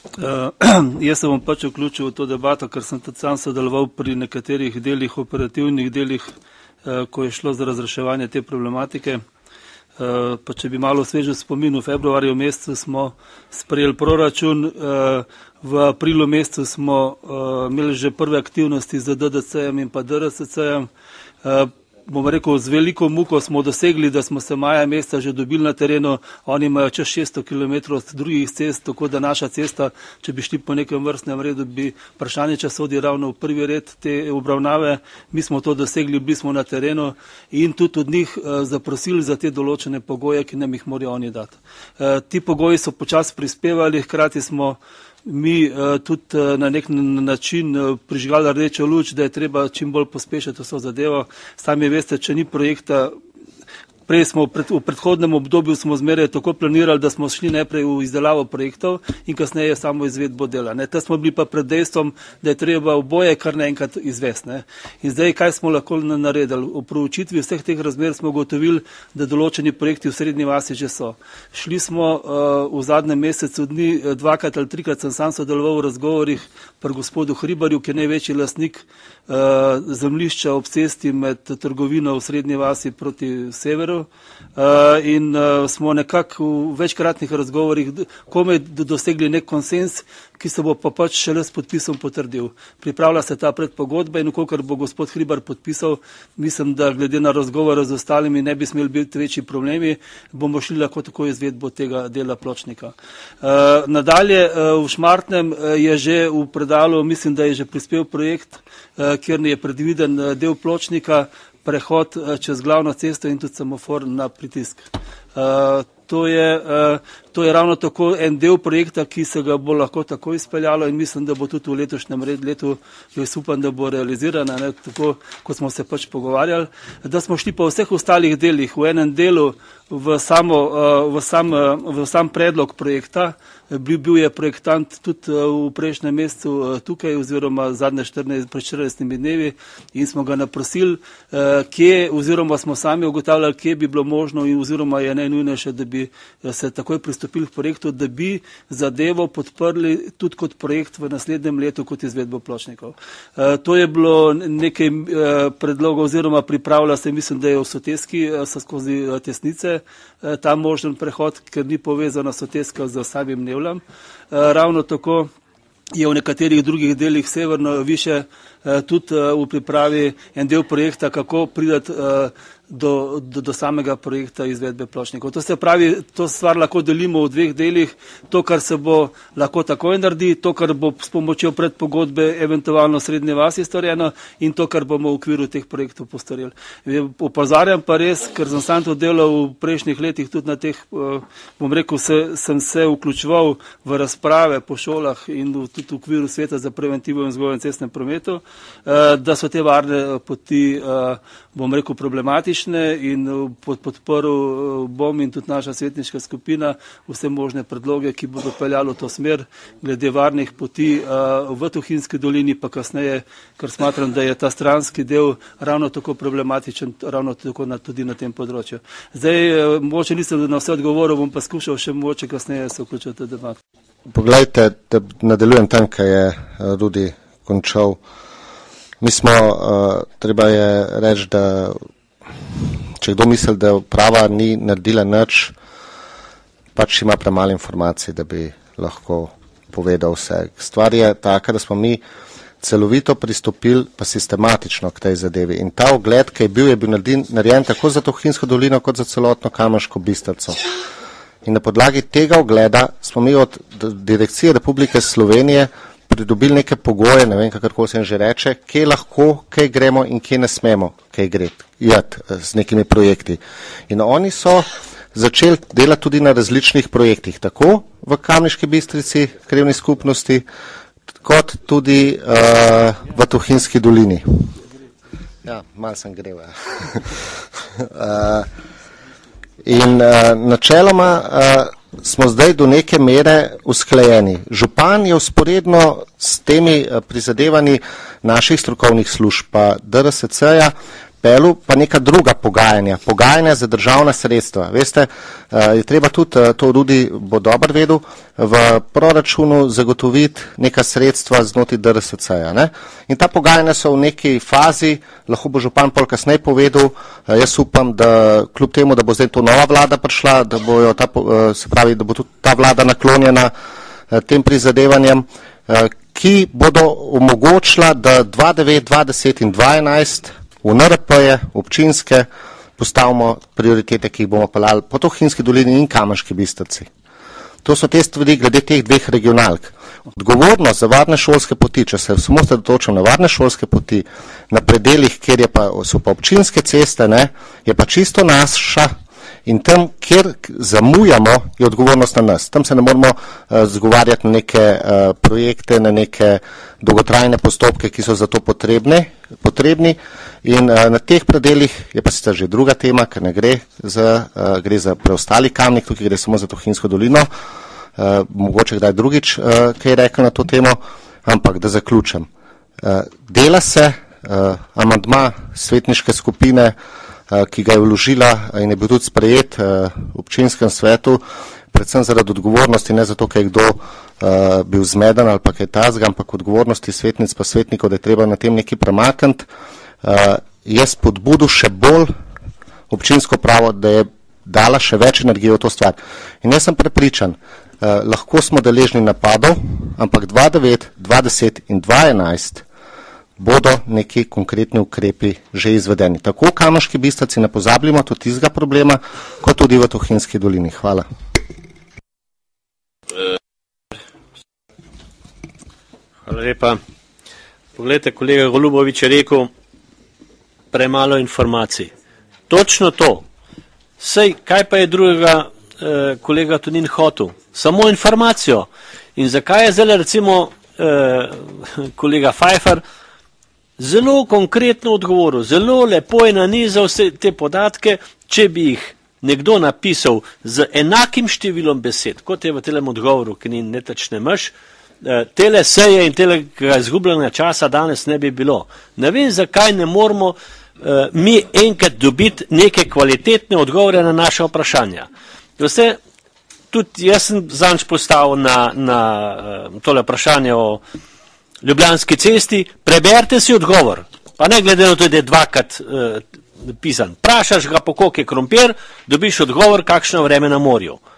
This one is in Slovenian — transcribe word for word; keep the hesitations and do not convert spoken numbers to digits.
Uh, jaz se bom pač vključil v to debato, ker sem tudi sam sodeloval pri nekaterih delih, operativnih delih, uh, ko je šlo za razreševanje te problematike. Uh, pa če bi malo svežil spomin, v februarju mesecu smo sprejeli proračun, uh, v aprilu mesecu smo uh, imeli že prve aktivnosti z D D C-jem in pa D R S C-jem. Uh, bom rekel, z veliko muko smo dosegli, da smo se maja meseca že dobili na terenu, oni imajo čez šeststo kilometrov od drugih cest, tako da naša cesta, če bi šli po nekem vrstnem redu, bi vprašanje, če sodi ravno v prvi red te obravnave. Mi smo to dosegli, bili smo na terenu in tudi od njih uh, zaprosili za te določene pogoje, ki nam jih morajo oni dati. Uh, ti pogoji so počasi prispevali, hkrati smo mi uh, tudi uh, na nek način uh, prižgali rdečo luč, da je treba čim bolj pospešiti vso zadevo. Sami veste, če ni projekta, prej smo pred, v predhodnem obdobju smo zmeraj tako planirali, da smo šli najprej v izdelavo projektov in kasneje samo izvedbo dela. Ne. Te smo bili pa pred dejstvom, da je treba oboje kar naenkrat izvesti. Ne. In zdaj, kaj smo lahko naredili? V proučitvi vseh teh razmer smo gotovili, da določeni projekti v srednji vasi že so. Šli smo uh, v zadnjem mesecu dni, dvakrat ali trikrat sem sam sodeloval v razgovorih pri gospodu Hribarju, ki je največji lastnik uh, zemljišča ob cesti med trgovino v srednji vasi proti severu. Uh, in uh, smo nekako v večkratnih razgovorih komaj dosegli nek konsens, ki se bo pa pač šele s podpisom potrdil. Pripravlja se ta predpogodba in kolikor bo gospod Hribar podpisal, mislim, da glede na razgovore z ostalimi ne bi smeli biti večji problemi, bomo šli lahko tako izvedbo tega dela pločnika. Uh, nadalje uh, v Šmartnem uh, je že v predalu, mislim, da je že prispel projekt, uh, kjer je predviden uh, del pločnika, prehod čez glavno cesto in tudi semafor na pritisk. Uh, to, je, uh, to je ravno tako en del projekta, ki se ga bo lahko tako izpeljalo in mislim, da bo tudi v letošnjem letu, jaz upam, da bo realizirana, ne, tako kot smo se pač pogovarjali. Da smo šli pa v vseh ostalih delih, v enem delu v, samo, uh, v, sam, uh, v sam predlog projekta, bil, bil je projektant tudi uh, v prejšnjem mesecu uh, tukaj oziroma zadnje štirinajstimi dnevi in smo ga naprosili, uh, kje oziroma smo sami ugotavljali, kje bi bilo možno in oziroma je najnujnejše, da bi se takoj pristopili k projektu, da bi zadevo podprli tudi kot projekt v naslednjem letu kot izvedbo pločnikov. Uh, to je bilo nekaj uh, predlogov oziroma pripravlja se, mislim, da je v Soteski uh, skozi uh, Tesnice uh, ta možen prehod, ker ni povezana Soteska z samim Nevljem. Uh, ravno tako je v nekaterih drugih delih severno više uh, tudi uh, v pripravi en del projekta, kako pridati uh, Do, do, do samega projekta izvedbe pločnikov. To se pravi, to stvar lahko delimo v dveh delih, to, kar se bo lahko takoj naredi, to, kar bo s pomočjo predpogodbe eventualno srednje vasi storjeno in to, kar bomo v okviru teh projektov postorili. Opozarjam pa res, ker sem sam to delal v prejšnjih letih, tudi na teh, bom rekel, se, sem se vključeval v razprave po šolah in v, tudi v okviru sveta za preventivo in vzgojo v cestnem prometu, da so te varne poti, bom rekel, problematične in pod podporu bom in tudi naša svetniška skupina vse možne predloge, ki bodo peljali v to smer, glede varnih poti v Tuhinjski dolini, pa kasneje, ker smatram, da je ta stranski del ravno tako problematičen, ravno tako na, tudi na tem področju. Zdaj, mogoče nisem na vse odgovoril, bom pa skušal še mogoče kasneje se vključiti v debat. Poglejte, da nadaljujem tam, kaj je Rudi končal. Mi smo, uh, treba je reči, da če kdo misli, da uprava ni naredila nič, pač ima premalo informacij, da bi lahko povedal vse. Stvar je taka, da smo mi celovito pristopili pa sistematično k tej zadevi. In ta ogled, ki je bil, je bil narejen tako za Tuhinjsko dolino, kot za celotno Kamniško Bistrico. In na podlagi tega ogleda smo mi od Direkcije Republike Slovenije pridobili neke pogoje, ne vem, kakorkoli se jim že reče, kje lahko, kje gremo in kje ne smemo, kje greti, jati z nekimi projekti. In oni so začeli delati tudi na različnih projektih, tako v Kamniški Bistrici, krajevni skupnosti, kot tudi uh, v Tuhinjski dolini. Ja, malo sem grel. Ja. uh, in uh, načeloma uh, smo zdaj do neke mere usklajeni. Župan je vzporedno s temi prizadevanji naših strokovnih služb, pa D R S C-ja, pelil pa neka druga pogajanja, pogajanja za državna sredstva. Veste, je treba tudi, to Rudi bo dobro vedel, v proračunu zagotoviti neka sredstva znotraj D R S C-ja. Ne? In ta pogajanja so v neki fazi, lahko bo župan pol kasneje povedal, jaz upam, da kljub temu, da bo zdaj to nova vlada prišla, da bojo ta, se pravi, da bo tudi ta vlada naklonjena tem prizadevanjem, ki bodo omogočila, da dva devet, dva deset in dva enajst v N R P-je, občinske, postavimo prioritete, ki jih bomo peljali po Tuhinjski dolini in Kamniški Bistrici. To so te stvari glede teh dveh regionalk. Odgovornost za varne šolske poti, če se samo osredotočam na varne šolske poti, na predelih, kjer je pa, so pa občinske ceste, ne, je pa čisto naša. In tam, kjer zamujamo, je odgovornost na nas. Tam se ne moramo uh, zgovarjati na neke uh, projekte, na neke dolgotrajne postopke, ki so za to potrebne, potrebni. In uh, na teh predelih je pa sicer že druga tema, ker ne gre za, uh, gre za preostali Kamnik, tukaj gre samo za Tuhinjsko dolino. Uh, mogoče kdaj drugič uh, kaj rekel na to temo, ampak da zaključim. Uh, dela se uh, amandma svetniške skupine, ki ga je vložila in je bil tudi sprejet v občinskem svetu, predvsem zaradi odgovornosti, ne zato, ker je kdo bil zmeden ali pa kaj tazga, ampak odgovornosti svetnic pa svetnikov, da je treba na tem nekaj premakniti, je spodbudil še bolj občinsko pravo, da je dala še več energije v to stvar. In jaz sem prepričan, lahko smo deležni napadov, ampak dva devet, dva deset in dva enajst bodo neki konkretni ukrepi že izvedeni. Tako v Kamniški Bistrici ne pozabljamo tudi tistega problema, kot tudi v Tuhinjski dolini. Hvala. Hvala lepa. Poglejte, kolega Golubovič je rekel, premalo informacij. Točno to. Sej, kaj pa je drugega eh, kolega Tonin hotel? Samo informacijo. In zakaj je zdaj recimo eh, kolega Pfeiffer zelo konkretno odgovoril, zelo lepo je nanizal vse te podatke, če bi jih nekdo napisal z enakim številom besed, kot je v telem odgovoru, ki ni netačne meš, tele seje in tele izgubljanja časa danes ne bi bilo. Ne vem, zakaj ne moramo mi enkrat dobiti neke kvalitetne odgovore na naše vprašanja. Veste, tudi jaz sem zanč postavil na, na tole vprašanje o Ljubljanski cesti, preberite si odgovor, pa ne glede na to, da je dvakrat eh, pisan. Prašaš ga, po koliko je krompir, dobiš odgovor, kakšno vreme na morju.